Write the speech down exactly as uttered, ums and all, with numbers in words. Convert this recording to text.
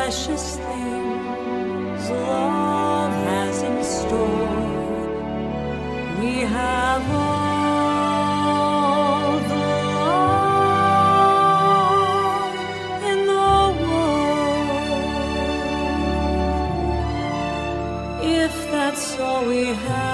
precious things love has in store. We have all the love in the world. If that's all we have,